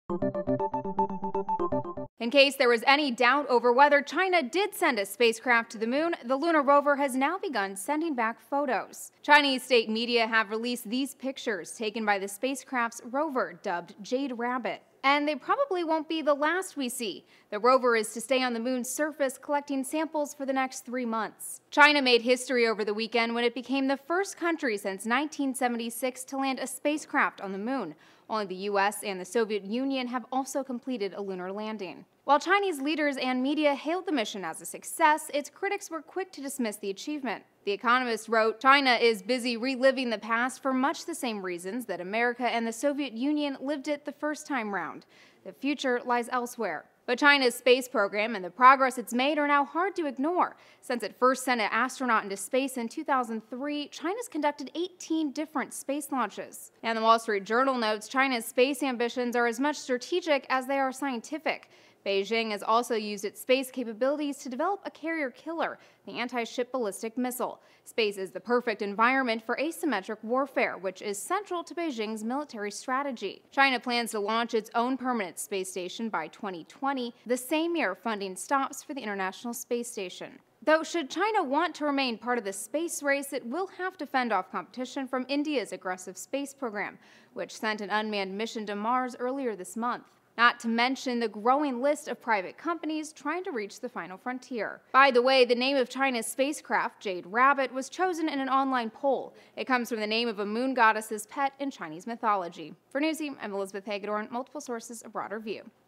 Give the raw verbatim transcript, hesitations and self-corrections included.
In case there was any doubt over whether China did send a spacecraft to the moon, the lunar rover has now begun sending back photos. Chinese state media have released these pictures taken by the spacecraft's rover, dubbed Jade Rabbit. And they probably won't be the last we see. The rover is to stay on the moon's surface collecting samples for the next three months. China made history over the weekend when it became the first country since nineteen seventy-six to land a spacecraft on the moon. Only the U S and the Soviet Union have also completed a lunar landing. While Chinese leaders and media hailed the mission as a success, its critics were quick to dismiss the achievement. The Economist wrote, "China is busy reliving the past for much the same reasons that America and the Soviet Union lived it the first time round. The future lies elsewhere." But China's space program and the progress it's made are now hard to ignore. Since it first sent an astronaut into space in two thousand three, China's conducted eighteen different space launches. And the Wall Street Journal notes China's space ambitions are as much strategic as they are scientific. Beijing has also used its space capabilities to develop a carrier killer, the anti-ship ballistic missile. Space is the perfect environment for asymmetric warfare, which is central to Beijing's military strategy. China plans to launch its own permanent space station by twenty twenty, the same year funding stops for the International Space Station. Though should China want to remain part of the space race, it will have to fend off competition from India's aggressive space program, which sent an unmanned mission to Mars earlier this month. Not to mention the growing list of private companies trying to reach the final frontier. By the way, the name of China's spacecraft, Jade Rabbit, was chosen in an online poll. It comes from the name of a moon goddess's pet in Chinese mythology. For Newsy, I'm Elizabeth Hagedorn, multiple sources, a broader view.